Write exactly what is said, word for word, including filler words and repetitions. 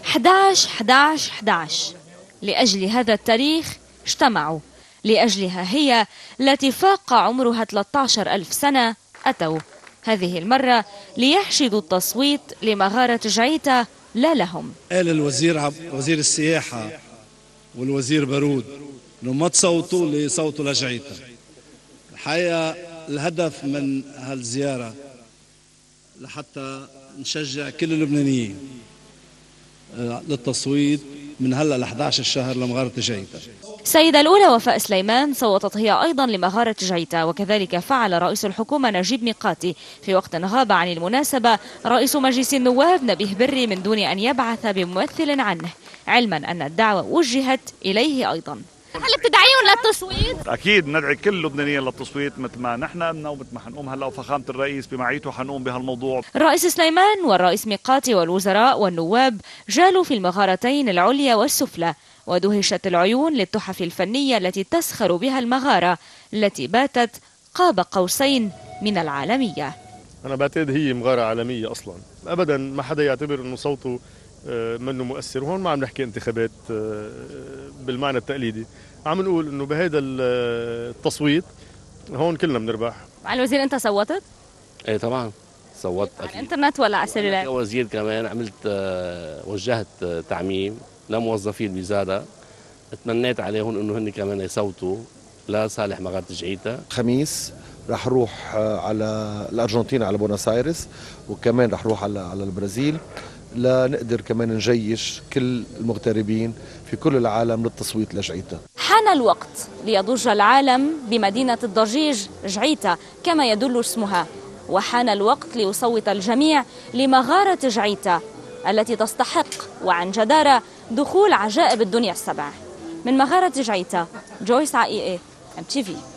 أحد عشر أحد عشر أحد عشر، لأجل هذا التاريخ اجتمعوا، لأجلها هي التي فاق عمرها ثلاثة عشر ألف سنة أتوا هذه المرة ليحشدوا التصويت لمغارة جعيتا لا لهم. قال الوزير عب... وزير السياحة والوزير بارود انه ما تصوتوا ليصوتوا لجعيتا. الحقيقة الهدف من هالزيارة لحتى نشجع كل اللبنانيين للتصويت من هلا ل أحد عشر الشهر لمغارة جعيتا. السيدة الأولى وفاء سليمان صوتت هي أيضا لمغارة جعيتا، وكذلك فعل رئيس الحكومة نجيب ميقاتي في وقت غاب عن المناسبة رئيس مجلس النواب نبيه بري من دون أن يبعث بممثل عنه، علما أن الدعوة وجهت إليه أيضا. هل بتدعيهم للتصويت؟ أكيد ندعي كل اللبنانيين للتصويت مثل ما نحن قمنا ومثل ما حنقوم هلا وفخامة الرئيس بمعيته حنقوم بهالموضوع. الرئيس سليمان والرئيس ميقاتي والوزراء والنواب جالوا في المغارتين العليا والسفلى، ودهشت العيون للتحف الفنية التي تسخر بها المغارة التي باتت قاب قوسين من العالمية. أنا بعتقد هي مغارة عالمية أصلا، أبدا ما حدا يعتبر أنه صوته منه مؤثر. وهون ما عم نحكي انتخابات بالمعنى التقليدي، عم نقول انه بهذا التصويت هون كلنا بنربح. مع الوزير انت صوتت؟ ايه طبعا صوتت على الانترنت ولا على السلولار؟ كوزير كمان عملت وجهت تعميم لموظفي الوزاره، تمنيت عليهم انه هن كمان يصوتوا لصالح مغارة جعيتا. خميس رح روح على الارجنتين على بوناس ايرس، وكمان رح روح على على البرازيل لنقدر كمان نجيش كل المغتربين في كل العالم للتصويت لجعيتا. حان الوقت ليضج العالم بمدينة الضجيج جعيتا كما يدل اسمها، وحان الوقت ليصوت الجميع لمغارة جعيتا التي تستحق وعن جدارة دخول عجائب الدنيا السبع. من مغارة جعيتا، جويس عقيقي، ام تي في.